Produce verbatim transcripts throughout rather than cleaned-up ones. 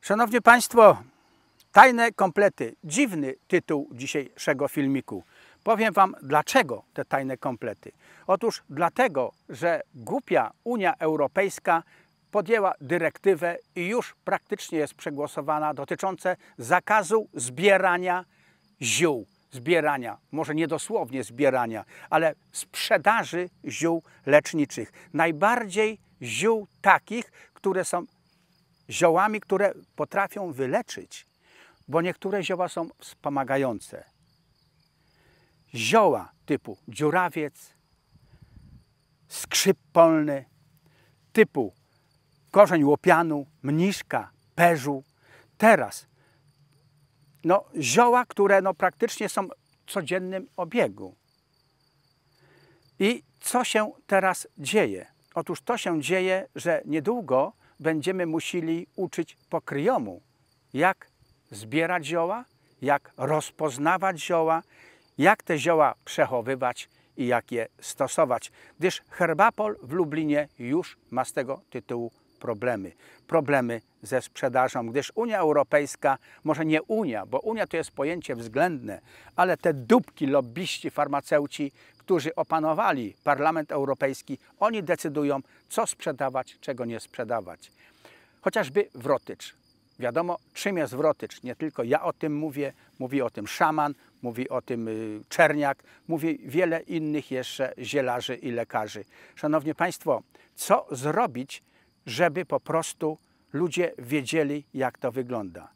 Szanowni Państwo, tajne komplety. Dziwny tytuł dzisiejszego filmiku. Powiem Wam, dlaczego te tajne komplety. Otóż dlatego, że głupia Unia Europejska podjęła dyrektywę i już praktycznie jest przegłosowana dotyczące zakazu zbierania ziół. Zbierania, może nie dosłownie zbierania, ale sprzedaży ziół leczniczych. Najbardziej ziół takich, które są ziołami, które potrafią wyleczyć, bo niektóre zioła są wspomagające. Zioła typu dziurawiec, skrzyp polny, typu korzeń łopianu, mniszka, perzu. Teraz no, zioła, które no, praktycznie są w codziennym obiegu. I co się teraz dzieje? Otóż to się dzieje, że niedługo będziemy musieli uczyć po kryjomu, jak zbierać zioła, jak rozpoznawać zioła, jak te zioła przechowywać i jak je stosować, gdyż Herbapol w Lublinie już ma z tego tytułu problemy. Problemy ze sprzedażą, gdyż Unia Europejska, może nie Unia, bo Unia to jest pojęcie względne, ale te dupki lobbyści, farmaceuci, którzy opanowali Parlament Europejski, oni decydują, co sprzedawać, czego nie sprzedawać. Chociażby wrotycz. Wiadomo, czym jest wrotycz. Nie tylko ja o tym mówię, mówi o tym szaman, mówi o tym Czerniak, mówi wiele innych jeszcze zielarzy i lekarzy. Szanowni Państwo, co zrobić, żeby po prostu ludzie wiedzieli, jak to wygląda?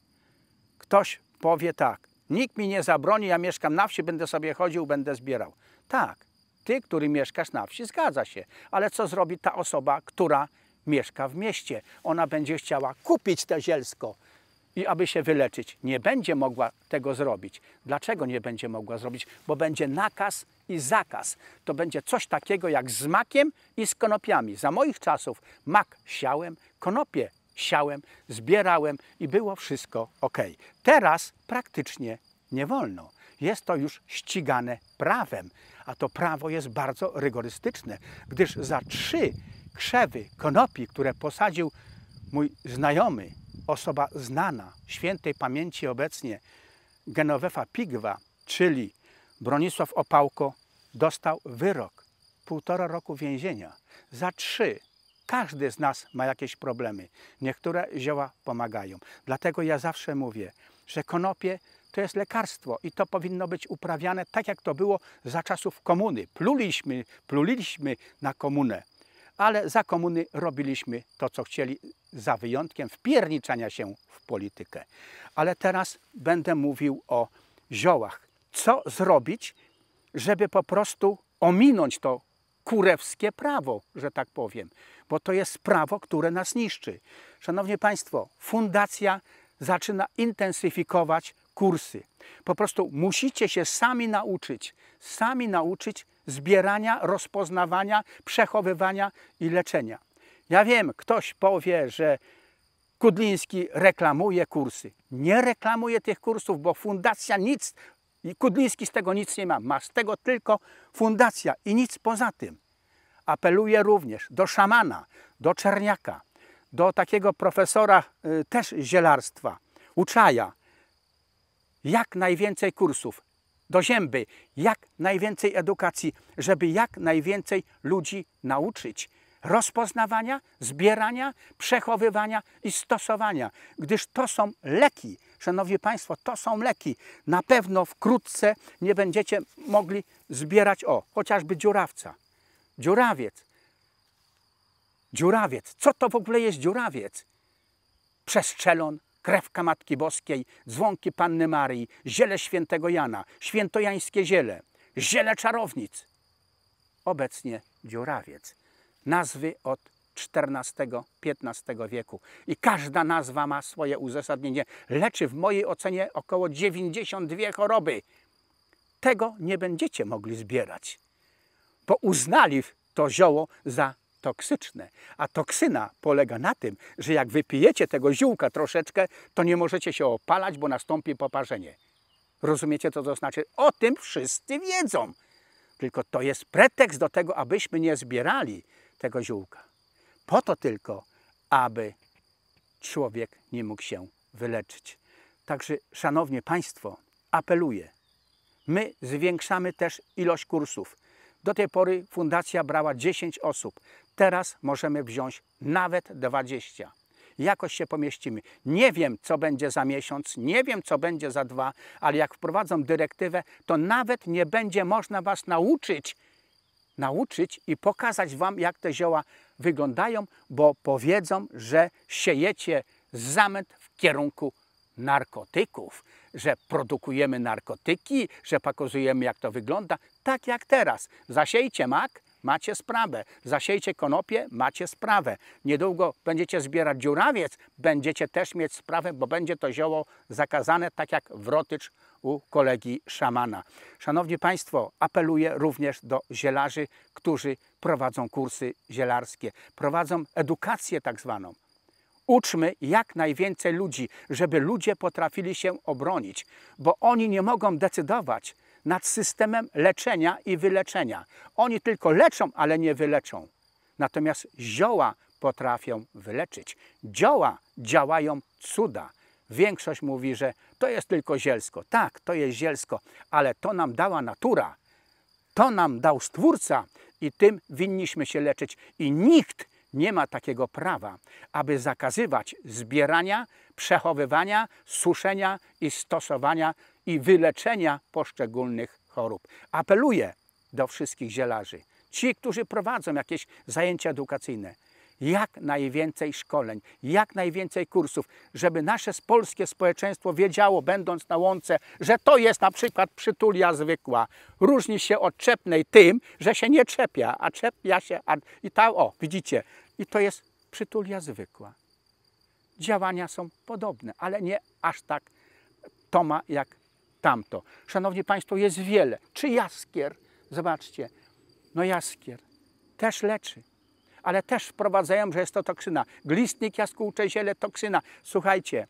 Ktoś powie tak, nikt mi nie zabroni, ja mieszkam na wsi, będę sobie chodził, będę zbierał. Tak, ty, który mieszkasz na wsi, zgadza się, ale co zrobi ta osoba, która mieszka w mieście? Ona będzie chciała kupić te zielsko i aby się wyleczyć. Nie będzie mogła tego zrobić. Dlaczego nie będzie mogła zrobić? Bo będzie nakaz i zakaz. To będzie coś takiego jak z makiem i z konopiami. Za moich czasów mak siałem, konopie siałem, zbierałem i było wszystko ok. Teraz praktycznie nie wolno. Jest to już ścigane prawem, a to prawo jest bardzo rygorystyczne, gdyż za trzy krzewy konopi, które posadził mój znajomy, osoba znana, świętej pamięci obecnie, Genovefa Pigwa, czyli Bronisław Opałko, dostał wyrok, półtora roku więzienia. Za trzy. Każdy z nas ma jakieś problemy. Niektóre zioła pomagają. Dlatego ja zawsze mówię, że konopie to jest lekarstwo i to powinno być uprawiane tak, jak to było za czasów komuny. Pluliśmy, pluliliśmy na komunę, ale za komuny robiliśmy to, co chcieli, za wyjątkiem wpierniczania się w politykę. Ale teraz będę mówił o ziołach. Co zrobić, żeby po prostu ominąć to kurewskie prawo, że tak powiem, bo to jest prawo, które nas niszczy. Szanowni Państwo, fundacja zaczyna intensyfikować kursy. Po prostu musicie się sami nauczyć, sami nauczyć zbierania, rozpoznawania, przechowywania i leczenia. Ja wiem, ktoś powie, że Kudliński reklamuje kursy. Nie reklamuje tych kursów, bo fundacja nic, Kudliński z tego nic nie ma. Ma z tego tylko fundacja i nic poza tym. Apeluję również do szamana, do Czerniaka, do takiego profesora y, też zielarstwa, Uczaja. Jak najwięcej kursów, do Zięby, jak najwięcej edukacji, żeby jak najwięcej ludzi nauczyć rozpoznawania, zbierania, przechowywania i stosowania, gdyż to są leki. Szanowni Państwo, to są leki. Na pewno wkrótce nie będziecie mogli zbierać, o, chociażby dziurawca. Dziurawiec. Dziurawiec. Co to w ogóle jest dziurawiec? Przestrzelon, krewka Matki Boskiej, dzwonki Panny Marii, ziele świętego Jana, świętojańskie ziele, ziele czarownic. Obecnie dziurawiec. Nazwy od czternastego piętnastego wieku. I każda nazwa ma swoje uzasadnienie. Leczy w mojej ocenie około dziewięćdziesiąt dwie choroby. Tego nie będziecie mogli zbierać, bo uznali to zioło za toksyczne. A toksyna polega na tym, że jak wypijecie tego ziółka troszeczkę, to nie możecie się opalać, bo nastąpi poparzenie. Rozumiecie, co to znaczy? O tym wszyscy wiedzą. Tylko to jest pretekst do tego, abyśmy nie zbierali tego ziółka. Po to tylko, aby człowiek nie mógł się wyleczyć. Także, szanowni Państwo, apeluję. My zwiększamy też ilość kursów. Do tej pory fundacja brała dziesięć osób. Teraz możemy wziąć nawet dwadzieścia. Jakoś się pomieścimy. Nie wiem, co będzie za miesiąc, nie wiem, co będzie za dwa, ale jak wprowadzą dyrektywę, to nawet nie będzie można Was nauczyć, nauczyć i pokazać Wam, jak te zioła wyglądają, bo powiedzą, że siejecie zamęt w kierunku narkotyków, że produkujemy narkotyki, że pokazujemy, jak to wygląda. Tak jak teraz. Zasiejcie mak, macie sprawę. Zasiejcie konopie, macie sprawę. Niedługo będziecie zbierać dziurawiec, będziecie też mieć sprawę, bo będzie to zioło zakazane, tak jak wrotycz u kolegi szamana. Szanowni Państwo, apeluję również do zielarzy, którzy prowadzą kursy zielarskie, prowadzą edukację tak zwaną. Uczmy jak najwięcej ludzi, żeby ludzie potrafili się obronić, bo oni nie mogą decydować nad systemem leczenia i wyleczenia. Oni tylko leczą, ale nie wyleczą. Natomiast zioła potrafią wyleczyć. Zioła działają cuda. Większość mówi, że to jest tylko zielsko. Tak, to jest zielsko, ale to nam dała natura. To nam dał Stwórca i tym winniśmy się leczyć. I nikt nie ma takiego prawa, aby zakazywać zbierania, przechowywania, suszenia i stosowania i wyleczenia poszczególnych chorób. Apeluję do wszystkich zielarzy, ci, którzy prowadzą jakieś zajęcia edukacyjne, jak najwięcej szkoleń, jak najwięcej kursów, żeby nasze polskie społeczeństwo wiedziało, będąc na łące, że to jest na przykład przytulia zwykła. Różni się od czepnej tym, że się nie czepia, a czepia się, a, i ta, o, widzicie, i to jest przytulia zwykła. Działania są podobne, ale nie aż tak to ma jak tamto. Szanowni Państwo, jest wiele. Czy jaskier? Zobaczcie, no jaskier też leczy. Ale też wprowadzają, że jest to toksyna. Glistnik jaskółcze ziele, toksyna. Słuchajcie,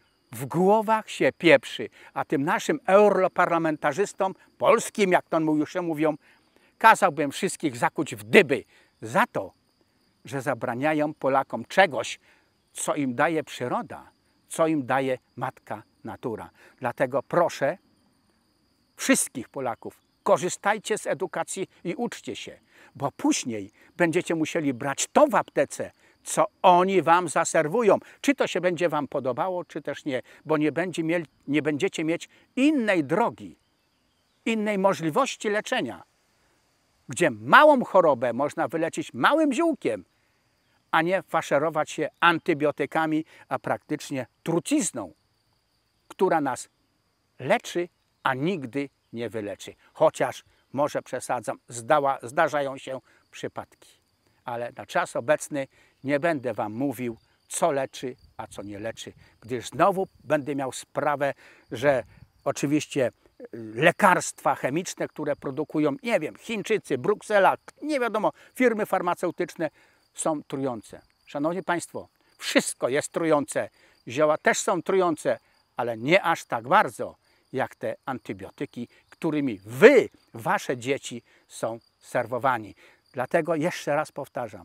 w głowach się pieprzy, a tym naszym europarlamentarzystom, polskim, jak to już się mówią, kazałbym wszystkich zakuć w dyby za to, że zabraniają Polakom czegoś, co im daje przyroda, co im daje matka natura. Dlatego proszę wszystkich Polaków, korzystajcie z edukacji i uczcie się, bo później będziecie musieli brać to w aptece, co oni Wam zaserwują. Czy to się będzie Wam podobało, czy też nie, bo nie, będzie mieli, nie będziecie mieć innej drogi, innej możliwości leczenia, gdzie małą chorobę można wyleczyć małym ziółkiem, a nie faszerować się antybiotykami, a praktycznie trucizną, która nas leczy, a nigdy nie wyleczy. Chociaż, może przesadzam, zdała, zdarzają się przypadki. Ale na czas obecny nie będę Wam mówił, co leczy, a co nie leczy, gdyż znowu będę miał sprawę, że oczywiście lekarstwa chemiczne, które produkują, nie wiem, Chińczycy, Bruksela, nie wiadomo, firmy farmaceutyczne, są trujące. Szanowni Państwo, wszystko jest trujące. Zioła też są trujące, ale nie aż tak bardzo, jak te antybiotyki, którymi Wy, Wasze dzieci są serwowani. Dlatego jeszcze raz powtarzam.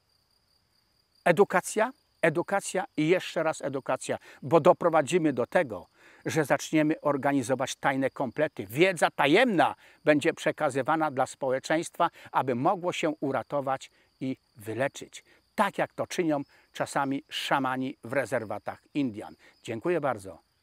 Edukacja, edukacja i jeszcze raz edukacja, bo doprowadzimy do tego, że zaczniemy organizować tajne komplety. Wiedza tajemna będzie przekazywana dla społeczeństwa, aby mogło się uratować i wyleczyć. Tak jak to czynią czasami szamani w rezerwatach Indian. Dziękuję bardzo.